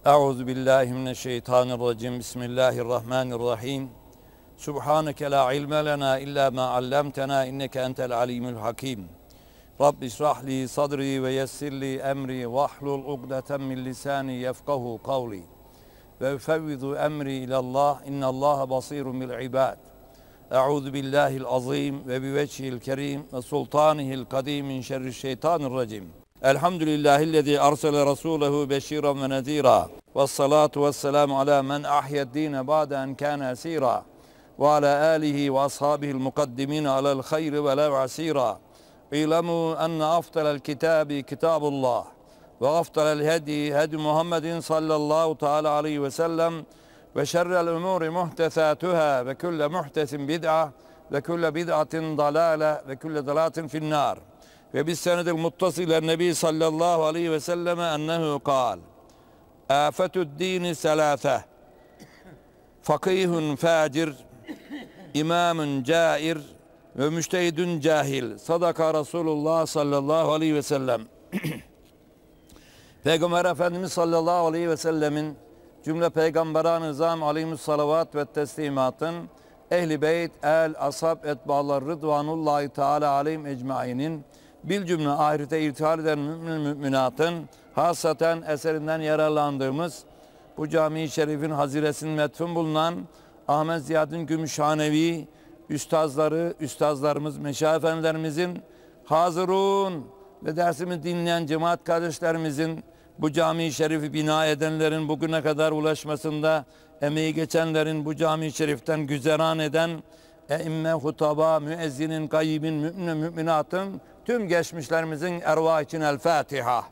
Euzu billahi mineşşeytanirracim. Bismillahirrahmanirrahim. Subhaneke la ilme lena illa ma allamtena inneke entel alimul hakim. Rabbi şrah li sadri ve yessir li emri ve hlul ugdeten min lisani yefkahu kavli. Ve ufevvidu emri ilallah innallaha basirun bil ibad. Euzu billahil azim ve bi vecihil kerim ve sultanihil kadim min şerri'şşeytanirracim. Elhamdülillahillezî arsale rasûlehu beşîran ve nezîrâ. Vessalâtu vesselamu alâ men ahyed-dîne ba'de en kâne esîrâ. Ve alâ âlihi ve ashâbihil mukaddimîne alel hayri ve lev asîrâ. İlemû enne afdalel kitâbi kitâbullah. Ve afdalel hedi hedi Muhammedin sallallahu teâlâ aleyhi ve sellem. Ve şerrel umûri muhtesâtuhâ ve külle muhtesin bid'a ve külle bid'atin dalâle ve külle dalâtin finnâr. Ve bis senedil muttasilen Nebi sallallahu aleyhi ve selleme ennehu kal. Afetü'd dini selâfe. Fakihun facir, imamun cair ve müştehidun cahil. Sadaka Resulullah sallallahu aleyhi ve sellem. Peygamber Efendimiz sallallahu aleyhi ve sellemin cümle peygamberan-ı nizam aleyhissalavat ve teslimatın ehli beyt, el, ashab, etbağlar rıdvanullahi teala aleyhim ecmainin bil cümle ahirete irtihal eden müminatın hasaten eserinden yararlandığımız bu cami-i şerifin haziresinin metfun bulunan Ahmet Ziyadin Gümüşhanevi üstazlarımız, meşayih efendilerimizin hazırun ve dersimi dinleyen cemaat kardeşlerimizin bu cami-i şerifi bina edenlerin bugüne kadar ulaşmasında emeği geçenlerin bu cami-i şeriften güzeran eden eimme, hutaba, müezzinin, gayyibin, mümin, müminatın tüm geçmişlerimizin ervah için El Fatiha.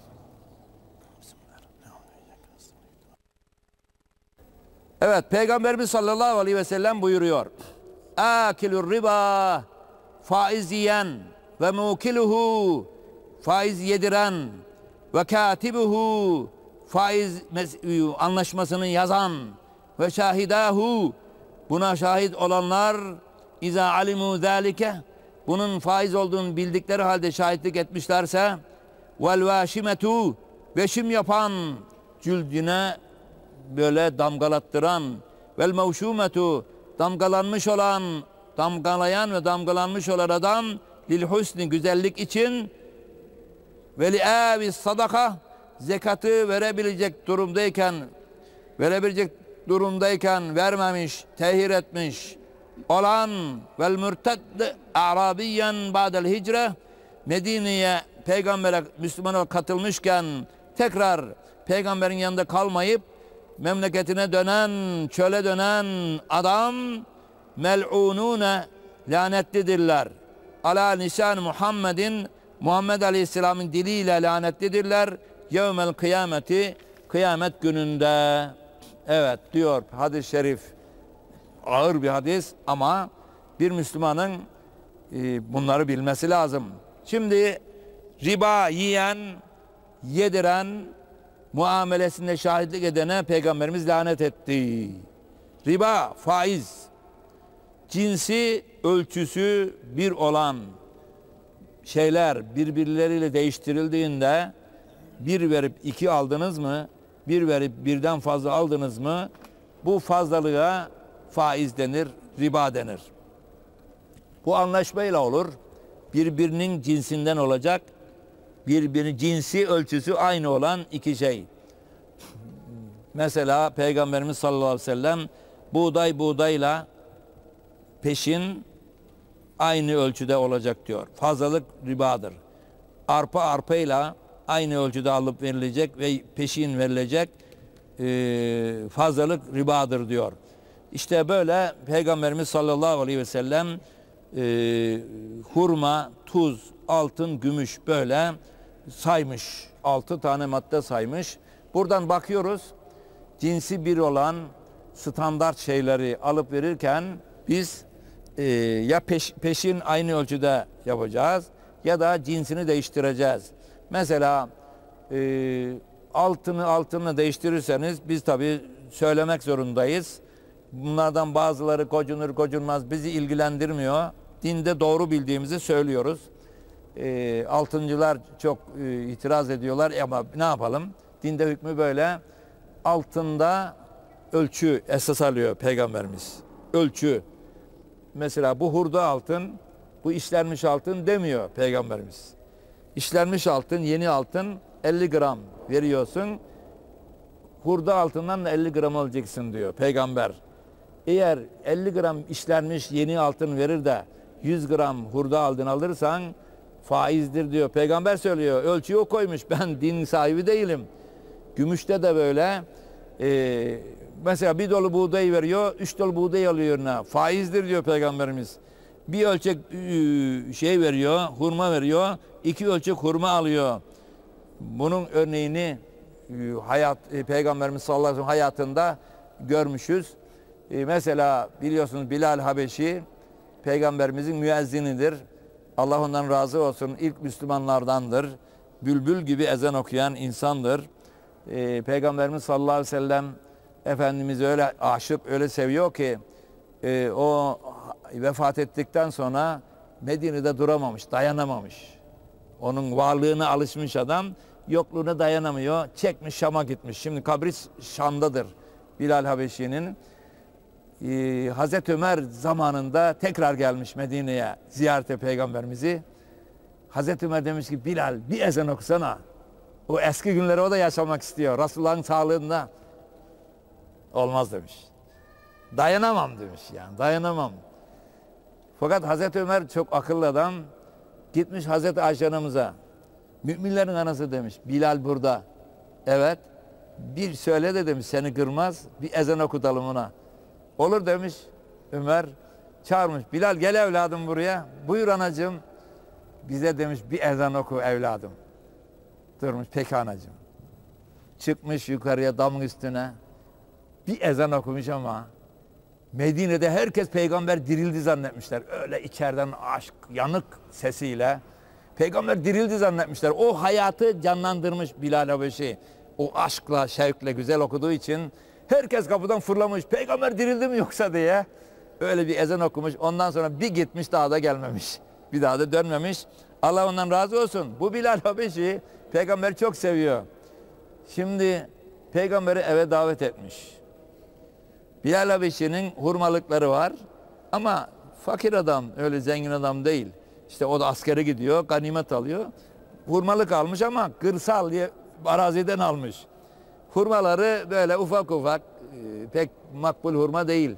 Evet, Peygamberimiz sallallahu aleyhi ve sellem buyuruyor. Akilur riba, faiz yiyen ve mukiluhu, faiz yediren ve katibuhu, faiz anlaşmasını yazan ve şahidahu, buna şahit olanlar iza alimu zalike, bunun faiz olduğunu bildikleri halde şahitlik etmişlerse vel vaşimetu, veşim yapan, cüldüne böyle damgalattıran, vel mevşumetu, damgalanmış olan, damgalayan ve damgalanmış olan adam lil husni, güzellik için ve li avis sadaka, zekatı verebilecek durumdayken vermemiş, tehir etmiş olan vel mürtedde a'rabiyen ba'del hicre, Medine'ye peygambere Müslümana katılmışken tekrar peygamberin yanında kalmayıp memleketine dönen, çöle dönen adam mel'unune, lanetlidirler. Ala nisan Muhammedin, Muhammed Aleyhisselam'ın diliyle lanetlidirler. Yevmel kıyameti, kıyamet gününde. Evet diyor hadis-i şerif, ağır bir hadis ama bir Müslümanın bunları bilmesi lazım. Şimdi riba yiyen, yediren, muamelesinde şahitlik edene Peygamberimiz lanet etti. Riba, faiz, cinsi, ölçüsü bir olan şeyler birbirleriyle değiştirildiğinde bir verip iki aldınız mı, bir verip birden fazla aldınız mı, bu fazlalığa faiz denir, riba denir. Bu anlaşmayla olur. Birbirinin cinsinden olacak, birbirinin cinsi, ölçüsü aynı olan iki şey. Mesela Peygamberimiz sallallahu aleyhi ve sellem buğday buğdayla peşin aynı ölçüde olacak diyor. Fazlalık ribadır. Arpa arpayla aynı ölçüde alıp verilecek ve peşin verilecek, fazlalık ribadır diyor. İşte böyle Peygamberimiz sallallahu aleyhi ve sellem hurma, tuz, altın, gümüş böyle saymış. 6 tane madde saymış. Buradan bakıyoruz, cinsi bir olan standart şeyleri alıp verirken biz ya peşin aynı ölçüde yapacağız ya da cinsini değiştireceğiz. Mesela altını değiştirirseniz biz tabii söylemek zorundayız. Bunlardan bazıları gocunur gocunmaz bizi ilgilendirmiyor. Dinde doğru bildiğimizi söylüyoruz. Altıncılar çok itiraz ediyorlar ama ne yapalım? Dinde hükmü böyle. altında ölçü esas alıyor Peygamberimiz. Ölçü. Mesela bu hurda altın, bu işlenmiş altın demiyor Peygamberimiz. İşlenmiş altın, yeni altın 50 gram veriyorsun. Hurda altından da 50 gram alacaksın diyor Peygamber. Eğer 50 gram işlenmiş yeni altın verir de 100 gram hurda altın alırsan faizdir diyor. Peygamber söylüyor. Ölçüyü o koymuş. Ben din sahibi değilim. Gümüşte de böyle. Mesela bir dolu buğday veriyor, 3 dolu buğday alıyor yerine. Faizdir diyor Peygamberimiz. Bir ölçek şey veriyor, hurma veriyor, 2 ölçek hurma alıyor. Bunun örneğini Peygamberimiz sallallahu aleyhi ve sellem hayatında görmüşüz. Mesela biliyorsunuz Bilal Habeşi Peygamberimizin müezzinidir. Allah ondan razı olsun. İlk Müslümanlardandır. Bülbül gibi ezan okuyan insandır. Peygamberimiz sallallahu aleyhi ve sellem Efendimiz'i öyle aşık, öyle seviyor ki o vefat ettikten sonra Medine'de duramamış, dayanamamış. Onun varlığına alışmış adam, yokluğuna dayanamıyor. Çekmiş Şam'a gitmiş. Şimdi kabri Şam'dadır Bilal Habeşi'nin. Hazreti Ömer zamanında tekrar gelmiş Medine'ye ziyarete Peygamberimizi. Hazreti Ömer demiş ki Bilal bir ezan okusana. O eski günleri o da yaşamak istiyor. Resulullah'ın sağlığında. Olmaz demiş. Dayanamam demiş yani, dayanamam. Fakat Hazreti Ömer çok akıllı adam. Gitmiş Hazreti Ayşe anamıza. Müminlerin anası demiş. Bilal burada. Evet. Bir söyle de demiş seni kırmaz. Bir ezan okutalım ona. Olur demiş. Ömer çağırmış. Bilal gel evladım buraya. Buyur anacığım. Bize demiş bir ezan oku evladım. Durmuş peki anacığım. Çıkmış yukarıya damın üstüne. Bir ezan okumuş ama Medine'de herkes peygamber dirildi zannetmişler. Öyle içeriden aşk, yanık sesiyle. Peygamber dirildi zannetmişler. O hayatı canlandırmış Bilal Habeşi. O aşkla, şevkle güzel okuduğu için herkes kapıdan fırlamış. Peygamber dirildi mi yoksa diye. Öyle bir ezan okumuş. Ondan sonra bir gitmiş daha da gelmemiş. Bir daha da dönmemiş. Allah ondan razı olsun. Bu Bilal Habeşi peygamber çok seviyor. Şimdi peygamberi eve davet etmiş. Bilal Habeşi'nin hurmalıkları var ama fakir adam, öyle zengin adam değil. İşte o da askere gidiyor, ganimet alıyor. Hurmalık almış ama kırsal araziden almış. Hurmaları böyle ufak ufak, pek makbul hurma değil.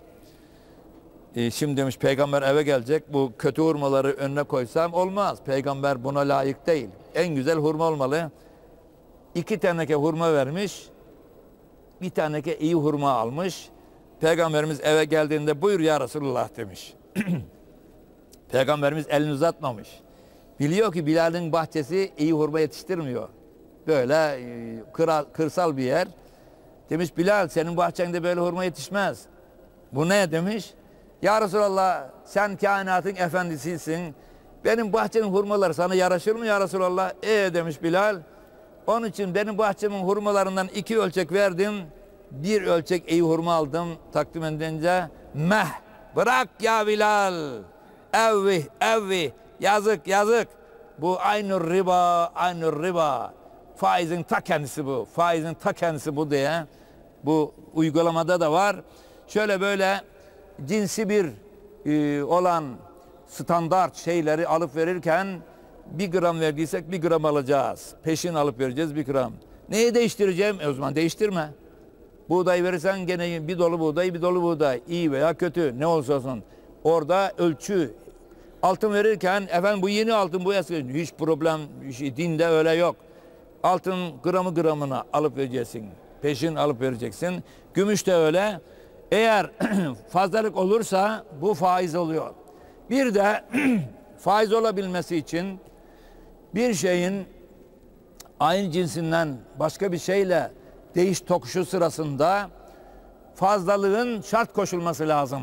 Şimdi demiş peygamber eve gelecek, bu kötü hurmaları önüne koysam olmaz. Peygamber buna layık değil. En güzel hurma olmalı. 2 teneke hurma vermiş, bir teneke iyi hurma almış. Peygamberimiz eve geldiğinde buyur ya Resulullah demiş. Peygamberimiz elini uzatmamış. Biliyor ki Bilal'in bahçesi iyi hurma yetiştirmiyor. Böyle kırsal bir yer. Demiş Bilal senin bahçende böyle hurma yetişmez. Bu ne demiş? Ya Resulallah sen kainatın efendisisin. Benim bahçenin hurmaları sana yaraşır mı ya Resulallah? Demiş Bilal. Onun için benim bahçemin hurmalarından 2 ölçek verdim. 1 ölçek iyi hurma aldım takdim edince. Bırak ya Bilal. Evvi yazık yazık. Bu aynı riba. Faizin ta kendisi bu. Faizin ta kendisi bu diye. Bu uygulamada da var. Şöyle böyle cinsi bir olan standart şeyleri alıp verirken 1 gram verdiysek 1 gram alacağız. Peşin alıp vereceğiz 1 gram. Neyi değiştireceğim? O zaman değiştirme. Buğday verirsen gene bir dolu buğday, iyi veya kötü ne olursa olsun. Orada ölçü. Altın verirken efendim bu yeni altın, bu eski, hiç problem, dinde öyle yok. Altın gramına alıp vereceksin. Peşin alıp vereceksin. Gümüş de öyle. Eğer fazlalık olursa bu faiz oluyor. Bir de faiz olabilmesi için bir şeyin aynı cinsinden başka bir şeyle değiş tokuşu sırasında fazlalığın şart koşulması lazım.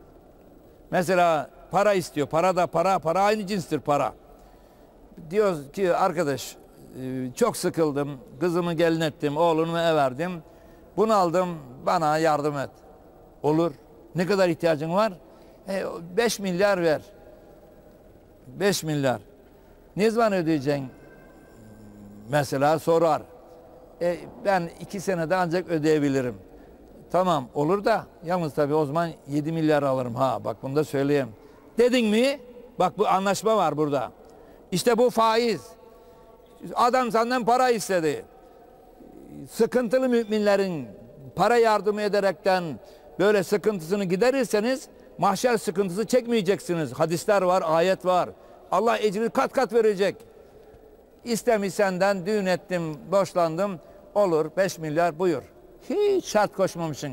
Mesela para istiyor. Para aynı cinstir para. Diyor ki arkadaş çok sıkıldım. Kızımı gelin ettim. Oğlumu ev verdim. Bunu aldım. Bana yardım et. Olur. Ne kadar ihtiyacın var? 5 milyar ver. 5 milyar. Ne zaman ödeyeceksin? Mesela sorar. Ben 2 senede ancak ödeyebilirim. Tamam olur da yalnız tabii o zaman 7 milyar alırım. Ha bak bunu da söyleyeyim. Dedin mi? Bak bu anlaşma var burada. İşte bu faiz. Adam senden para istedi. Sıkıntılı müminlerin para yardımı ederekten böyle sıkıntısını giderirseniz mahşer sıkıntısı çekmeyeceksiniz. Hadisler var, ayet var. Allah ecri kat kat verecek. İstemiş senden düğün ettim, borçlandım. Olur 5 milyar buyur. Hiç şart koşmamışsın.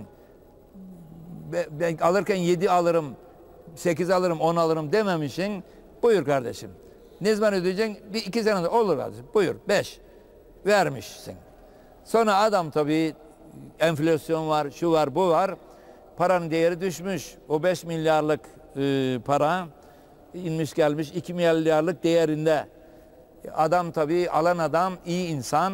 Ben alırken 7 alırım, 8 alırım, 10 alırım dememişsin. Buyur kardeşim. Ne zaman ödeyeceksin? 2 senede olur kardeşim. Buyur 5 vermişsin. Sonra adam tabii enflasyon var, şu var, bu var. Paranın değeri düşmüş. O 5 milyarlık para inmiş gelmiş 2 milyarlık değerinde. Adam tabii alan adam iyi insan.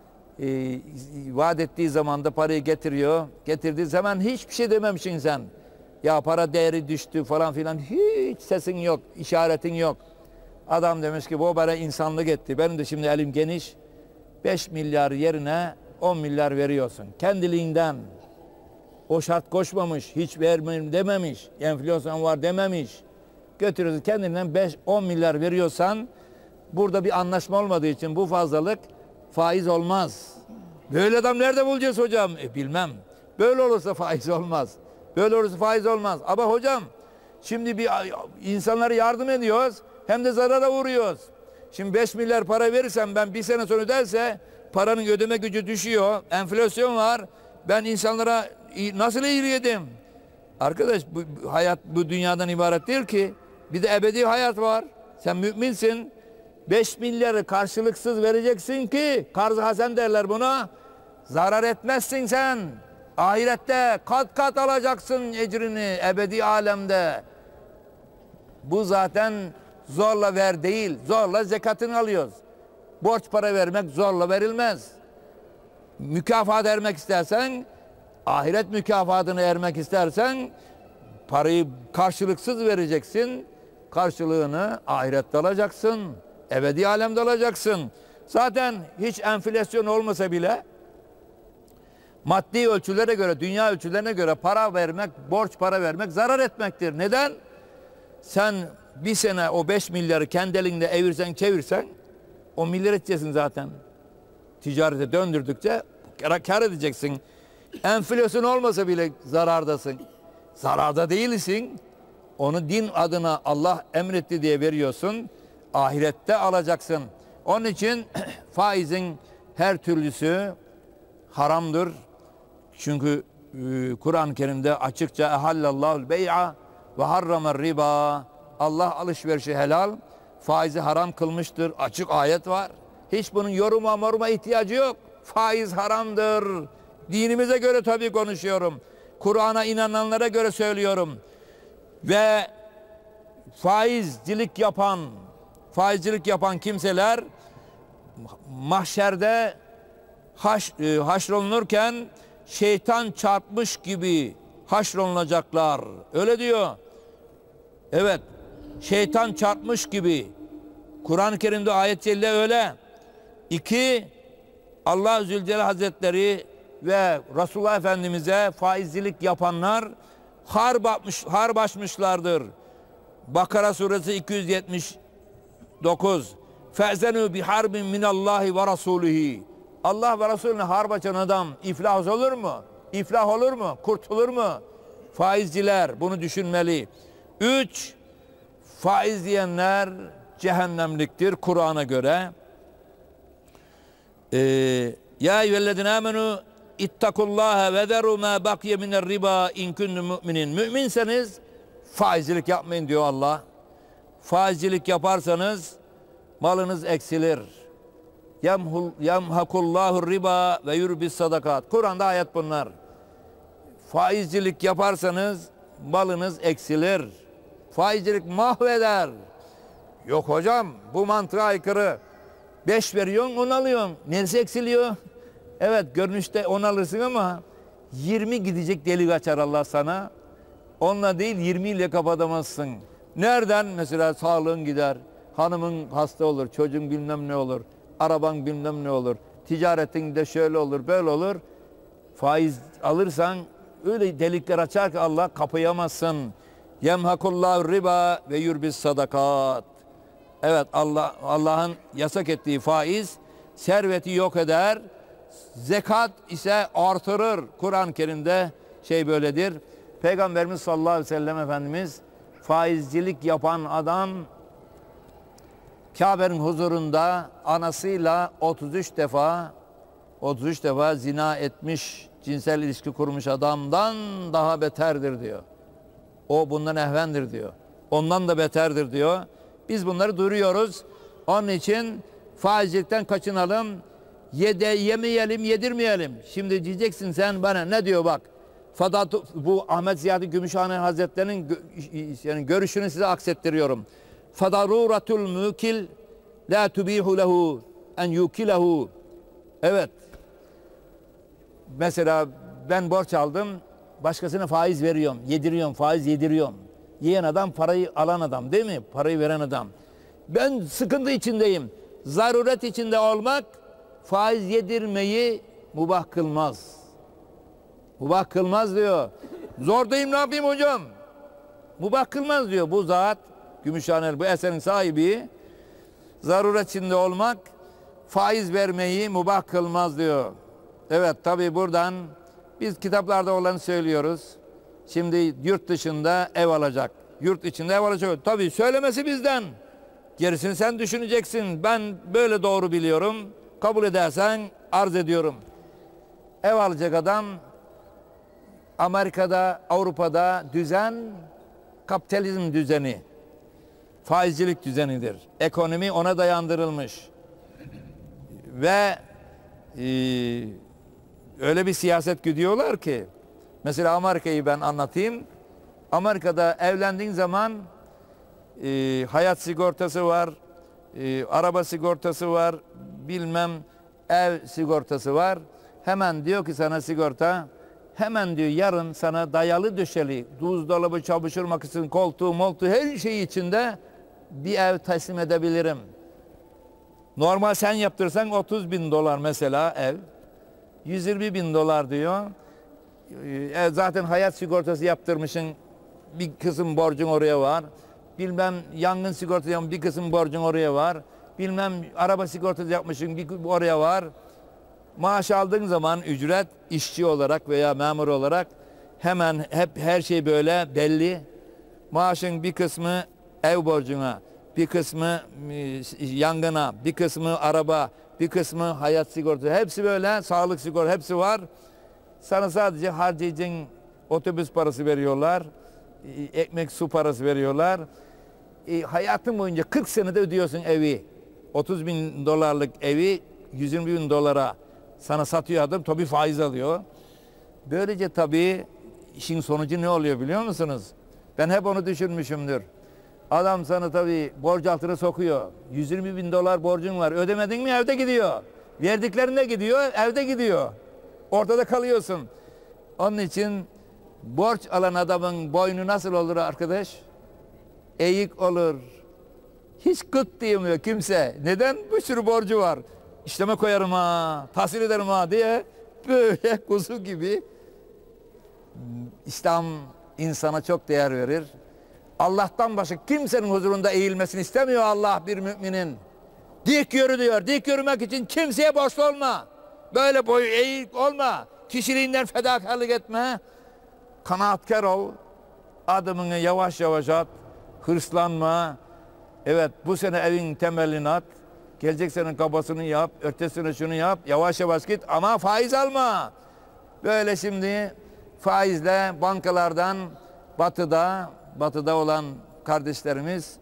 Vaat ettiği zaman da parayı getiriyor. Getirdiği zaman hiçbir şey dememişsin sen. Ya para değeri düştü falan filan. Hiç sesin yok, işaretin yok. Adam demiş ki bu para insanlık etti. Benim de şimdi elim geniş. 5 milyar yerine 10 milyar veriyorsun. Kendiliğinden. O şart koşmamış. Hiç vermeyeyim dememiş. Enflasyon var dememiş. Götürüyorsun kendinden 5-10 milyar veriyorsan burada bir anlaşma olmadığı için bu fazlalık faiz olmaz. Böyle adam nerede bulacağız hocam? Bilmem. Böyle olursa faiz olmaz. Böyle olursa faiz olmaz. Ama hocam şimdi bir insanlara yardım ediyoruz hem de zarara uğruyoruz. Şimdi 5 milyar para verirsem ben bir sene sonra öderse paranın ödeme gücü düşüyor. Enflasyon var. Ben insanlara nasıl iyiliğim? Arkadaş bu hayat bu dünyadan ibaret değil ki. Bir de ebedi hayat var. Sen müminsin. 5 milyarı karşılıksız vereceksin ki karz-ı hasen derler buna. Zarar etmezsin sen. Ahirette kat kat alacaksın ecrini ebedi alemde. Bu zaten zorla ver değil. Zorla zekatını alıyoruz. Borç para vermek zorla verilmez. Mükafat ermek istersen, ahiret mükafatını ermek istersen parayı karşılıksız vereceksin. Karşılığını ahirette alacaksın. Ebedi alemde alacaksın. Zaten hiç enflasyon olmasa bile maddi ölçülere göre, dünya ölçülerine göre para vermek, borç para vermek zarar etmektir. Neden? Sen bir sene o 5 milyarı kendi elinde evirsen çevirsen 10 milyar edeceksin zaten. Ticarete döndürdükçe kar edeceksin. Enflasyon olmasa bile zarardasın. Zararda değilsin. Onu din adına Allah emretti diye veriyorsun. Ahirette alacaksın. Onun için faizin her türlüsü haramdır. Çünkü Kur'an-ı Kerim'de açıkça ehallallahul bey'a ve harramer riba. Allah alışverişi helal, faizi haram kılmıştır. Açık ayet var. Hiç bunun yoruma ihtiyacı yok. Faiz haramdır. Dinimize göre tabii konuşuyorum. Kur'an'a inananlara göre söylüyorum. Ve faizcilik yapan kimseler mahşerde haşrolunurken şeytan çarpmış gibi haşrolunacaklar. Öyle diyor. Evet. Şeytan çarpmış gibi. Kur'an-ı Kerim'de ayet-i celile öyle. 2. Allah Zülcelal Hazretleri ve Resulullah Efendimiz'e faizcilik yapanlar harp açmışlardır. Bakara suresi 279. Fe'zenû biharbin minallahi ve rasulihi. Allah ve Resulüne harp açan adam iflah olur mu? İflah olur mu? Kurtulur mu? Faizciler bunu düşünmeli. 3. Faiz diyenler cehennemliktir Kur'an'a göre. Ya eyyühellezine amenu ittakullaha ve zeru ma bakiye miner riba in kuntum mu'minin. Müminseniz faizcilik yapmayın diyor Allah. Faizcilik yaparsanız malınız eksilir. Yemhakullahu riba ve yurbis sadakat. Kur'an'da ayet bunlar. Faizcilik yaparsanız malınız eksilir. Faizcilik mahveder. Yok hocam bu mantığa aykırı. 5 veriyorsun 10 alıyorsun. Neresi eksiliyor? Evet görünüşte 10 alırsın ama 20 gidecek delik açar Allah sana. Onunla değil 20 ile kapatamazsın. Nereden? Mesela sağlığın gider. Hanımın hasta olur. Çocuğun bilmem ne olur. Araban bilmem ne olur. ticaretin de şöyle olur, böyle olur. Faiz alırsan öyle delikler açar ki Allah, kapayamazsın. Yemhakullahu riba ve yurbis sadakat. Evet, Allah'ın yasak ettiği faiz serveti yok eder. Zekat ise artırır. Kur'an-ı Kerim'de böyledir. Peygamberimiz sallallahu aleyhi ve sellem Efendimiz, faizcilik yapan adam Kabe'nin huzurunda anasıyla 33 defa zina etmiş, cinsel ilişki kurmuş adamdan daha beterdir diyor. O bundan ehvendir diyor. Ondan da beterdir diyor. Biz bunları duyuyoruz. Onun için faizcilikten kaçınalım. Yemeyelim, yedirmeyelim. Şimdi diyeceksin sen bana, ne diyor bak. Bu Ahmet Ziyadi Gümüşhane Hazretleri'nin görüşünü size aksettiriyorum. Fadaruratul mukil la tubihu lehu en yukilehu. Evet. Mesela ben borç aldım, başkasına faiz veriyorum, yediriyorum, faiz yediriyorum. Yiyen adam parayı alan adam değil mi? Parayı veren adam. Ben sıkıntı içindeyim. Zaruret içinde olmak faiz yedirmeyi mubah kılmaz. Mubah kılmaz diyor. Zordayım, ne yapayım hocam? Mubah kılmaz diyor. Bu zat Gümüşhaneli, bu eserin sahibi, zaruret içinde olmak faiz vermeyi mubah kılmaz diyor. Evet, tabi buradan biz kitaplarda olanı söylüyoruz. Şimdi yurt dışında ev alacak, yurt içinde ev alacak. Tabi söylemesi bizden. Gerisini sen düşüneceksin. Ben böyle doğru biliyorum. Kabul edersen arz ediyorum. Ev alacak adam, Amerika'da, Avrupa'da düzen kapitalizm düzeni, faizcilik düzenidir. Ekonomi ona dayandırılmış. Ve öyle bir siyaset güdüyorlar ki, mesela Amerika'yı ben anlatayım. Amerika'da evlendiğin zaman hayat sigortası var, araba sigortası var, bilmem ev sigortası var. Hemen diyor ki sana sigorta, hemen diyor yarın sana dayalı döşeli, buzdolabı, çamaşır makinesi, koltuğu, her şeyi içinde bir ev teslim edebilirim. Normal sen yaptırsan $30.000 mesela ev. $120.000 diyor. Zaten hayat sigortası yaptırmışsın, bir kısım borcun oraya var. Bilmem yangın sigortası yapmışsın, bir kısım borcun oraya var. Bilmem araba sigortası yapmışsın, bir oraya var. Maaş aldığın zaman ücret, işçi olarak veya memur olarak hemen her şey böyle belli. Maaşın bir kısmı ev borcuna, bir kısmı yangına, bir kısmı araba, bir kısmı hayat sigortası. Hepsi böyle, sağlık sigortası hepsi var. Sana sadece harcayacağın otobüs parası veriyorlar. Ekmek su parası veriyorlar. Hayatın boyunca 40 senede ödüyorsun evi. $30.000'lık evi $120.000 sana satıyor adam, tabii faiz alıyor. Böylece tabii işin sonucu ne oluyor biliyor musunuz? Ben hep onu düşünmüşümdür. Adam sana tabii borç altına sokuyor. $120.000 borcun var. Ödemedin mi evde gidiyor. Verdiklerinde gidiyor, evde gidiyor. Ortada kalıyorsun. Onun için borç alan adamın boynu nasıl olur arkadaş? Eğik olur. Hiç gıt diyemiyor kimse. Neden? Bir sürü borcu var. İşleme koyarım ha, tahsil ederim ha diye böyle kuzu gibi. İslam insana çok değer verir. Allah'tan başka kimsenin huzurunda eğilmesini istemiyor Allah bir müminin. Dik yürü diyor. Dik yürümek için kimseye borçlu olma. Böyle boyu eğik olma. Kişiliğinden fedakarlık etme. Kanaatkar ol. Adımını yavaş yavaş at. Hırslanma. Evet, bu sene evin temelini at. Gelecek sene kabasını yap. Ötesine şunu yap. Yavaş yavaş git ama faiz alma. Böyle şimdi faizle bankalardan batıda olan kardeşlerimiz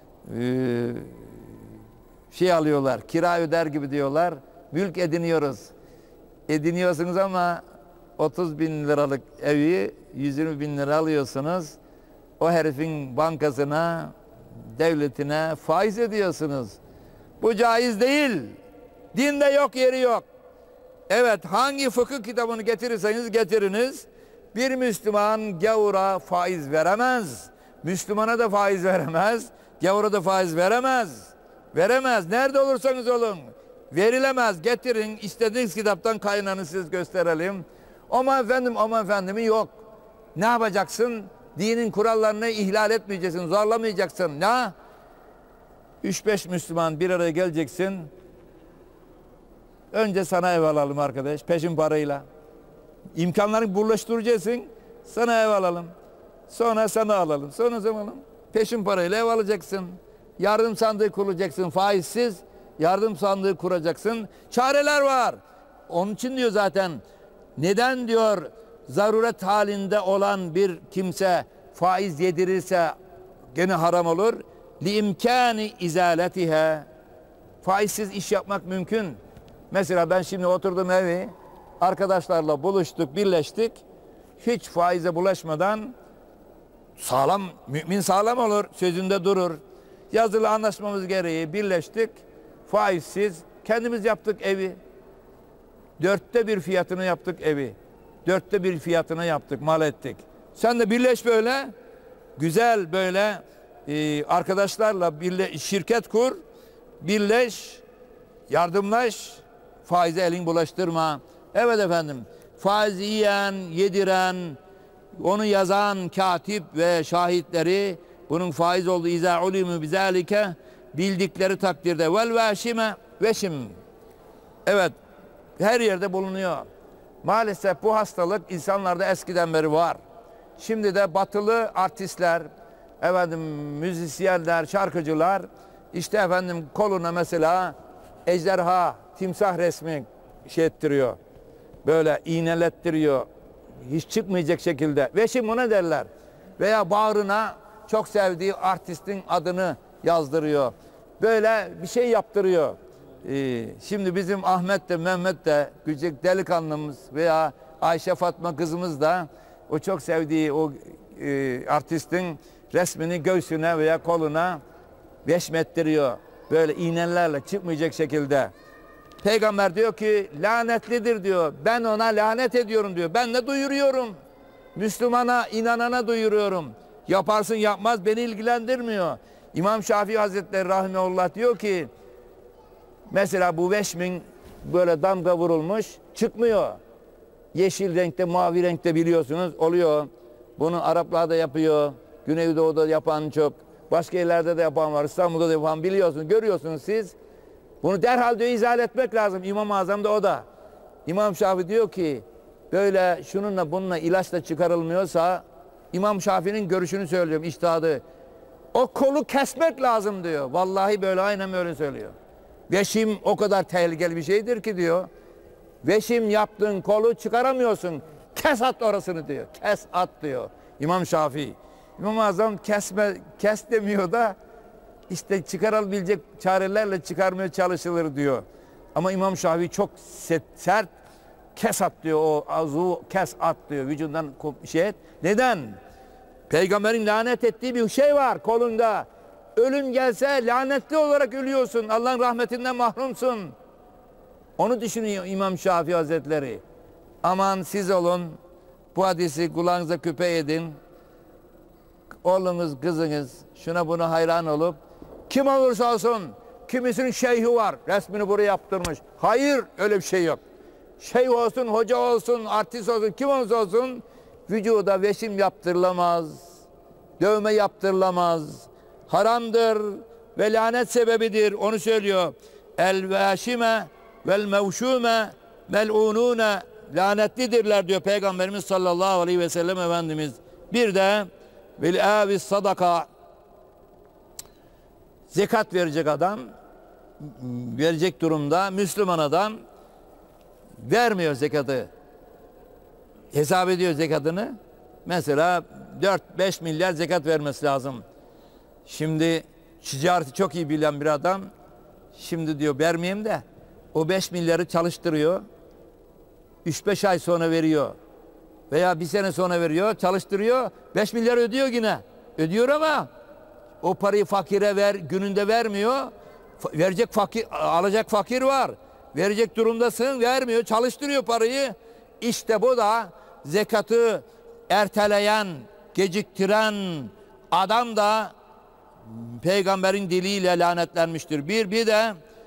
alıyorlar. Kira öder gibi diyorlar. Mülk ediniyoruz. Ediniyorsunuz ama 30.000 liralık evi 120.000 lira alıyorsunuz. O herifin bankasına, devletine faiz ediyorsunuz. Bu caiz değil. Dinde yok, yeri yok. Evet, hangi fıkıh kitabını getirirseniz getiriniz, bir Müslüman gavura faiz veremez. Müslümana da faiz veremez. Gavura da faiz veremez. Veremez. Nerede olursanız olun. Verilemez. Getirin, istediğiniz kitaptan kaynağını siz gösterelim. Ama efendim, ama efendimi yok. Ne yapacaksın? Dinin kurallarını ihlal etmeyeceksin, zorlamayacaksın. Ne? 3-5 Müslüman bir araya geleceksin. Önce sana ev alalım arkadaş, peşin parayla. İmkanlarını birleştireceksin, sana ev alalım. Sonra sana alalım, sonra sana alalım. Peşin parayla ev alacaksın. Yardım sandığı kuracaksın, faizsiz. Yardım sandığı kuracaksın. Çareler var. Onun için diyor zaten, neden diyor zaruret halinde olan bir kimse faiz yedirirse gene haram olur. Liimkani izaletiha. Faizsiz iş yapmak mümkün. Mesela ben şimdi oturdum evi, arkadaşlarla buluştuk, birleştik. Hiç faize bulaşmadan sağlam, mümin sağlam olur, sözünde durur. Yazılı anlaşmamız gereği birleştik. Faizsiz kendimiz yaptık evi. 1/4 fiyatını yaptık evi. 1/4 fiyatına yaptık, mal ettik. Sen de birleş böyle. Güzel böyle arkadaşlarla şirket kur. Birleş, yardımlaş. Faize elin bulaştırma. Evet efendim. Faizi yiyen, yediren, onu yazan katip ve şahitleri bunun faiz olduğu izâ ulimû bizâlike bildikleri takdirde vel veşime veşim. Evet, her yerde bulunuyor. Maalesef bu hastalık insanlarda eskiden beri var. Şimdi de batılı artistler, efendim müzisyenler, şarkıcılar işte efendim koluna mesela ejderha, timsah resmi şey ettiriyor. Böyle iğnelettiriyor. Hiç çıkmayacak şekilde. Veşim ona derler. Veya bağrına çok sevdiği artistin adını yazdırıyor. Böyle bir şey yaptırıyor. Şimdi bizim Ahmet de Mehmet de küçük delikanlımız veya Ayşe Fatma kızımız da o çok sevdiği o artistin resmini göğsüne veya koluna veşmettiriyor. Böyle iğnelerle çıkmayacak şekilde. Peygamber diyor ki lanetlidir diyor. Ben ona lanet ediyorum diyor. Ben de duyuruyorum. Müslümana, inanana duyuruyorum. Yaparsın yapmaz beni ilgilendirmiyor. İmam Şafii Hazretleri rahmetullah diyor ki mesela bu veşmin böyle damga vurulmuş çıkmıyor. Yeşil renkte, mavi renkte biliyorsunuz oluyor. Bunu Araplar da yapıyor. Güneydoğu'da yapan çok. Başka yerlerde de yapan var. İstanbul'da da yapan biliyorsunuz, görüyorsunuz siz. Bunu derhal diyor izah etmek lazım. İmam-ı Azam da o da. İmam Şafii diyor ki böyle şununla bununla ilaçla çıkarılmıyorsa İmam Şafii'nin görüşünü söylüyorum, içtihadı. O kolu kesmek lazım diyor. Vallahi böyle aynen öyle söylüyor. Veşim o kadar tehlikeli bir şeydir ki diyor. Veşim yaptığın kolu çıkaramıyorsun. Kes at orasını diyor. Kes at diyor İmam Şafii. İmam-ı Azam kes demiyor da işte çıkarılabilecek çarelerle çıkarmaya çalışılır diyor. Ama İmam Şafii çok sert kes at diyor, o azu kes at diyor, vücudundan şey et. Neden? Peygamberin lanet ettiği bir şey var kolunda. Ölüm gelse lanetli olarak ölüyorsun. Allah'ın rahmetinden mahrumsun. Onu düşünüyor İmam Şafii Hazretleri. Aman siz olun, bu hadisi kulağınıza küpe edin. Oğlunuz, kızınız şuna buna hayran olup kim olursa olsun, kimisinin şeyhi var, resmini buraya yaptırmış. Hayır, öyle bir şey yok. Şeyh olsun, hoca olsun, artist olsun, kim olursa olsun vücuda veşim yaptırılamaz, dövme yaptırılamaz. Haramdır ve lanet sebebidir. Onu söylüyor. El veşime vel mevşume mel'unune lanetlidirler diyor Peygamberimiz sallallahu aleyhi ve sellem Efendimiz. Bir de vel avis sadaka, zekat verecek adam, verecek durumda Müslüman adam vermiyor zekatı. Hesap ediyor zekatını. Mesela 4-5 milyar zekat vermesi lazım. Şimdi ticareti çok iyi bilen bir adam şimdi diyor vermeyeyim de o 5 milyarı çalıştırıyor. 3-5 ay sonra veriyor. Veya bir sene sonra veriyor, çalıştırıyor. 5 milyar ödüyor yine. Ödüyor ama o parayı fakire gününde vermiyor. Verecek fakir, alacak fakir var. Verecek durumdasın, vermiyor, çalıştırıyor parayı. İşte bu da zekatı erteleyen, geciktiren adam da Peygamberin diliyle lanetlenmiştir. Bir de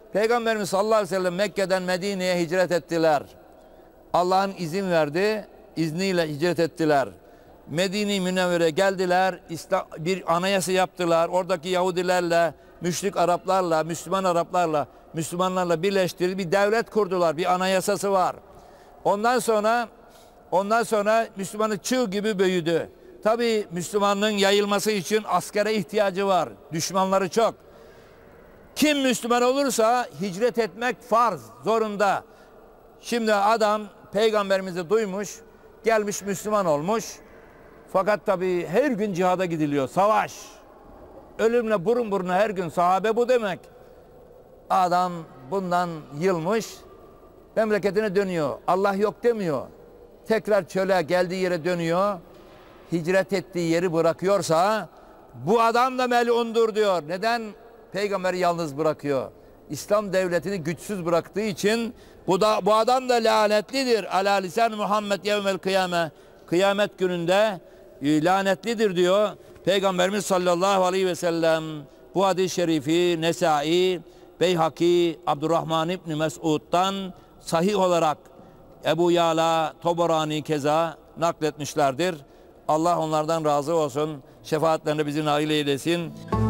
Peygamberimiz sallallahu aleyhi ve sellem Mekke'den Medine'ye hicret ettiler. Allah'ın izin verdi, izniyle hicret ettiler. Medine-i Münevvere geldiler, bir anayasa yaptılar. Oradaki Yahudilerle, müşrik Araplarla, Müslüman Araplarla, Müslümanlarla birleştirip bir devlet kurdular. Bir anayasası var. Ondan sonra Müslümanlık çığ gibi büyüdü. Tabii Müslümanlığın yayılması için askere ihtiyacı var. Düşmanları çok. Kim Müslüman olursa hicret etmek farz, zorunda. Şimdi adam Peygamberimizi duymuş, gelmiş Müslüman olmuş. Fakat tabii her gün cihada gidiliyor, savaş. Ölümle burun buruna her gün, sahabe bu demek. Adam bundan yılmış, memleketine dönüyor. Allah yok demiyor. Tekrar çöle, geldiği yere dönüyor. Hicret ettiği yeri bırakıyorsa bu adam da melundur diyor. Neden? Peygamberi yalnız bırakıyor. İslam devletini güçsüz bıraktığı için bu adam da lanetlidir. Ala lisan Muhammed yevmel kıyame. Kıyamet gününde lanetlidir diyor Peygamberimiz sallallahu aleyhi ve sellem. Bu hadis-i şerifi Nesai, Beyhaki, Abdurrahman İbni Mesud'dan sahih olarak Ebu Yala, Tobarani keza nakletmişlerdir. Allah onlardan razı olsun. Şefaatlerine bizi nail eylesin.